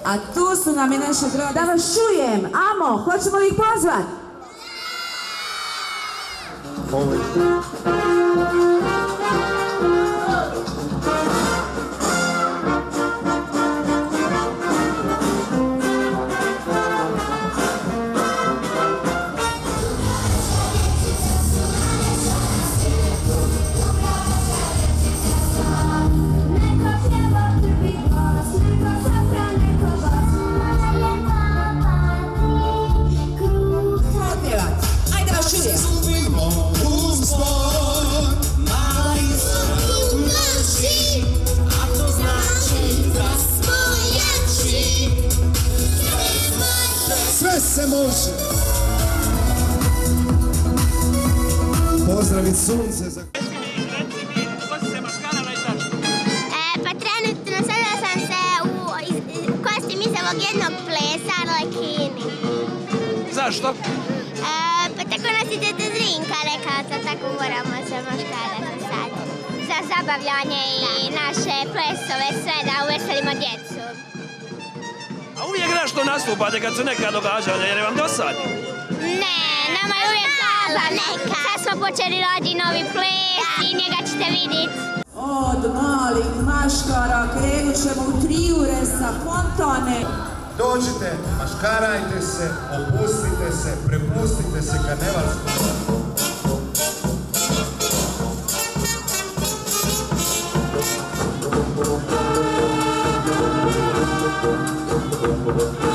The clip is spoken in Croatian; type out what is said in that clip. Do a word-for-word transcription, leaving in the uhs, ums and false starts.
A tu su nam i naše droge. Da vas čujem, amo, hoćemo li ih pozvat? Sve se može. Pozdravit sunce za... Pa trenutno sada sam se u kostim iz ovog jednog plesa Arlekini. Zašto? Pa tako nas i teta Zrinka rekao, to tako moramo se maškarati sad. Za zabavljanje i naše plesove, sve da uveselimo djecu. A uvijek nešto nastupate kad su neka događanja, jer je vam dosadno? Ne, nama je uvijek zala neka. Sad smo počeli raditi novi ples i njega ćete vidjeti. Od malih maškara krenut ćemo u trijure sa fontane. Dođite, maškarajte se, opustite se, prepustite se karnevalskom.